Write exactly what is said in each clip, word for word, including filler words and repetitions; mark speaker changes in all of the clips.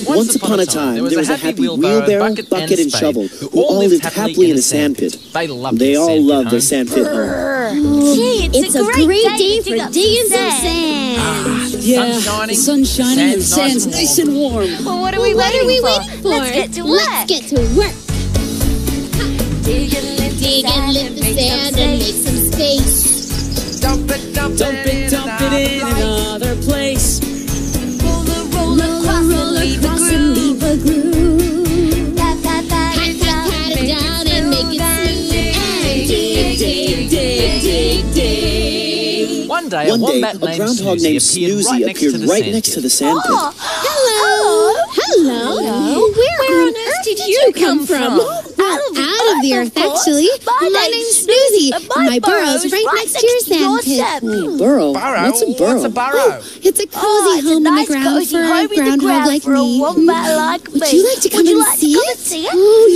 Speaker 1: Once upon a time, there was a happy wheelbarrow, bucket, and shovel who all lived happily in a sandpit. They all loved their sandpit home.
Speaker 2: Gee, it's, it's a, a great, great day, day for digging some sand.
Speaker 3: Ah, the yeah, sun's shining, the sun's shining and the sand's nice and warm.
Speaker 2: Well, what are we, well, waiting, what are we waiting for? Let's get to work.
Speaker 4: Let's get to work.
Speaker 2: Dig and lift
Speaker 4: Dig and lift the sand and make some space.
Speaker 5: Dump it, dump,
Speaker 3: dump it, dump it in another place.
Speaker 2: Roll, roll, across and leave a groove. Pat, pat, pat,
Speaker 4: pat, pat, pat it down and make it smooth. And dig, dig, dig, dig, dig.
Speaker 1: One day, One day a, a groundhog named Susie appeared right next to the sandpit.
Speaker 4: Oh, hello. Hello. Hello. Where, Where on earth did you come from? Well, out of the earth, actually. My name's Susie, and my burrow's right next to your sandpit.
Speaker 1: Oh, burrow?
Speaker 5: Burrow?
Speaker 1: What's a burrow?
Speaker 5: What's a burrow?
Speaker 4: Oh, it's a cozy home in the ground for a groundhog like me. Would you like to come and see it? Oh,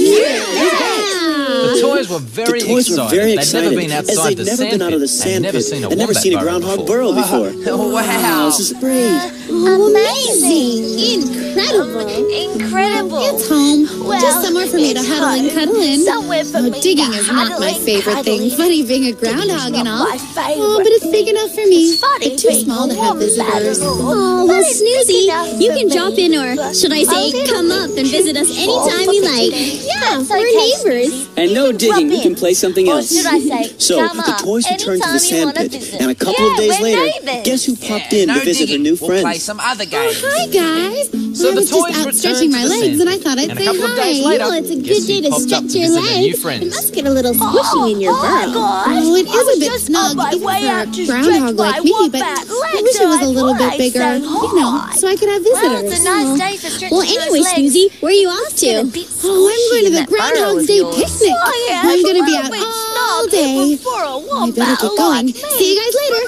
Speaker 4: yeah.
Speaker 1: The toys were very excited. They'd never been outside the sandpit. They'd never seen a
Speaker 3: They'd never seen a groundhog burrow before.
Speaker 5: Oh, wow.
Speaker 1: This is great.
Speaker 4: Oh, amazing. Incredible.
Speaker 2: Incredible.
Speaker 4: It's home.
Speaker 2: Well,
Speaker 4: just somewhere for me to huddle and cuddle in.
Speaker 2: Somewhere for
Speaker 4: oh,
Speaker 2: me
Speaker 4: digging
Speaker 2: to
Speaker 4: is not my favorite thing. Funny being a groundhog and all. Oh, but it's big enough for me. But too small to have visitors.
Speaker 6: Oh, well, Susie, you can drop in, or should I say, come up and visit us anytime you like.
Speaker 4: Yeah, we're neighbors.
Speaker 3: And no digging, you can play something else.
Speaker 2: Or should I say,
Speaker 1: so the toys returned to the sandpit, and a couple
Speaker 2: yeah,
Speaker 1: of days later,
Speaker 2: neighbors.
Speaker 1: guess who popped
Speaker 5: yeah,
Speaker 1: in
Speaker 5: no
Speaker 1: to visit
Speaker 5: digging.
Speaker 1: her new
Speaker 5: we'll
Speaker 1: friends?
Speaker 5: Play some other games.
Speaker 4: Oh, hi, guys.
Speaker 1: So
Speaker 4: I
Speaker 1: the
Speaker 4: was
Speaker 1: toys
Speaker 4: just out stretching my legs, and I thought I'd
Speaker 1: and
Speaker 4: say
Speaker 1: a couple
Speaker 4: hi.
Speaker 1: of days later,
Speaker 6: Well, it's a
Speaker 1: guess
Speaker 6: good day
Speaker 1: who
Speaker 6: to
Speaker 1: popped up
Speaker 6: stretch
Speaker 1: to
Speaker 6: your
Speaker 1: visit her new
Speaker 6: legs. It
Speaker 1: friends?
Speaker 6: must get a little squishy
Speaker 2: oh,
Speaker 6: in your
Speaker 2: oh,
Speaker 6: burrow.
Speaker 2: Gosh.
Speaker 4: Oh, it is a bit snug, even for a groundhog like me, but I wish it was a little bit bigger, you know, so I could have visitors.
Speaker 2: Well, it's a nice day for stretching
Speaker 6: Well, anyway, Susie, where are you off to?
Speaker 4: Oh, I'm going to the Groundhog's Day picnic.
Speaker 2: Oh, yeah,
Speaker 4: I'm going to be out
Speaker 2: all
Speaker 4: day. I better get going. See you guys later.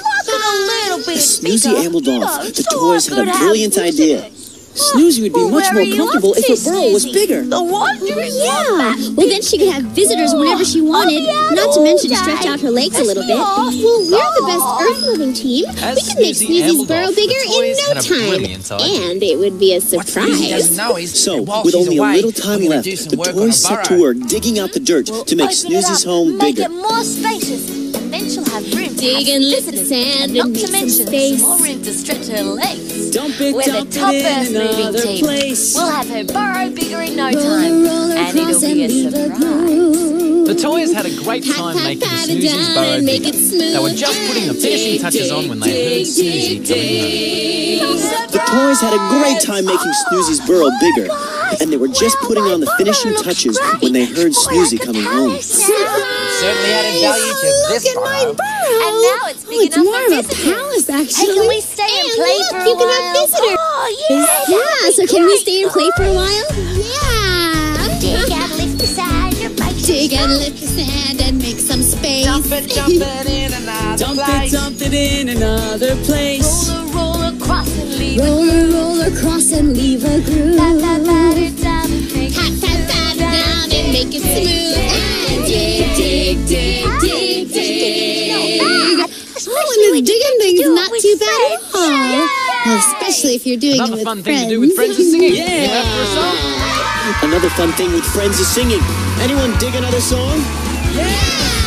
Speaker 4: Bye.
Speaker 1: Snoozy ambled off. The toys had a brilliant idea. Snoozy would be
Speaker 2: well,
Speaker 1: much more comfortable if her burrow was
Speaker 2: Snoozy?
Speaker 1: bigger.
Speaker 2: The wondrous
Speaker 6: Yeah. Well, then she could have visitors whenever she wanted.
Speaker 2: Oh, yeah,
Speaker 6: Not to mention
Speaker 2: all
Speaker 6: stretch
Speaker 2: day.
Speaker 6: out her legs a little bit.
Speaker 4: Well, we're the best earth-moving team.
Speaker 1: As
Speaker 4: We can make
Speaker 1: Susie
Speaker 4: Snoozy's
Speaker 1: ambled
Speaker 4: burrow
Speaker 1: off,
Speaker 4: bigger
Speaker 1: the
Speaker 4: in
Speaker 1: toys
Speaker 4: no
Speaker 1: had a
Speaker 4: time.
Speaker 1: brilliant idea.
Speaker 4: And it would be a
Speaker 5: What Susie
Speaker 4: surprise.
Speaker 5: doesn't know is
Speaker 1: So,
Speaker 5: that while
Speaker 1: with
Speaker 5: she's
Speaker 1: only
Speaker 5: away,
Speaker 1: a little time
Speaker 5: we're gonna
Speaker 1: left,
Speaker 5: do some
Speaker 1: the
Speaker 5: work
Speaker 1: toys
Speaker 5: on
Speaker 1: set
Speaker 5: a
Speaker 1: to
Speaker 5: burrow.
Speaker 1: work digging out the dirt to make
Speaker 2: Open it
Speaker 1: Snoozy's
Speaker 2: up,
Speaker 1: home
Speaker 2: make
Speaker 1: bigger.
Speaker 2: it more spacious, and then she'll have room to
Speaker 4: Dig
Speaker 2: have
Speaker 4: and lift the
Speaker 2: visitors,
Speaker 4: sand
Speaker 2: and
Speaker 4: and
Speaker 2: not
Speaker 4: make
Speaker 2: to
Speaker 4: some
Speaker 2: mention
Speaker 4: space.
Speaker 2: some more room to stretch her legs.
Speaker 3: Dump it,
Speaker 2: We're
Speaker 3: dump
Speaker 2: the top
Speaker 3: it
Speaker 2: earth
Speaker 3: in
Speaker 2: moving
Speaker 3: another
Speaker 2: team.
Speaker 3: place.
Speaker 2: We'll have her burrow bigger in no
Speaker 4: Roller,
Speaker 2: time,
Speaker 4: roller,
Speaker 2: and it'll
Speaker 4: cross
Speaker 2: be a
Speaker 4: and leave a
Speaker 2: surprise.
Speaker 4: groove.
Speaker 1: The toys had a great
Speaker 4: Pat,
Speaker 1: time
Speaker 4: pat,
Speaker 1: making
Speaker 4: pat it
Speaker 1: Snoozy's
Speaker 4: down
Speaker 1: burrow
Speaker 4: and make
Speaker 1: bigger.
Speaker 4: it smooth.
Speaker 1: They were just putting the finishing
Speaker 4: Dig,
Speaker 1: touches on when they heard
Speaker 4: dig,
Speaker 1: Susie
Speaker 4: dig,
Speaker 1: coming home.
Speaker 4: dig.
Speaker 1: The toys had a great time making Snoozy's burrow bigger, and they were just putting on the finishing touches when they heard Snoozy coming home.
Speaker 5: Certainly added value to this
Speaker 4: Look at my
Speaker 5: burrow.
Speaker 4: burrow.
Speaker 2: And now it's big
Speaker 4: oh, it's
Speaker 2: enough
Speaker 4: more
Speaker 2: for
Speaker 4: of a
Speaker 2: visitors.
Speaker 4: palace,
Speaker 2: Hey,
Speaker 4: actually.
Speaker 2: can we stay and,
Speaker 4: And
Speaker 2: play
Speaker 4: look,
Speaker 2: for a
Speaker 4: you can
Speaker 2: while?
Speaker 4: have visitors.
Speaker 2: Oh, yeah.
Speaker 6: Yeah, so can we stay and play for a while?
Speaker 4: Yeah.
Speaker 2: Dig and lift the sand and make some
Speaker 4: Dig and lift the sand and make some space.
Speaker 5: Dump it, dump it in another
Speaker 3: Dump it,
Speaker 5: place.
Speaker 3: dump it in another place.
Speaker 2: Roll, roll across and leave a
Speaker 6: Roll,
Speaker 2: groove.
Speaker 6: roll across and leave a groove.
Speaker 2: Pat, pat, pat it down and make
Speaker 4: Pat,
Speaker 2: it
Speaker 4: pat, pat it down and make it smooth. And dig, dig, dig, dig, dig. Oh, and the digging thing's not too bad at all. Well, especially if you're doing
Speaker 1: Another
Speaker 4: it with
Speaker 1: fun
Speaker 4: friends.
Speaker 1: thing to do with friends is singing.
Speaker 3: Yeah.
Speaker 1: You have for a song? Another fun thing with friends is singing. Anyone dig another song?
Speaker 3: Yeah!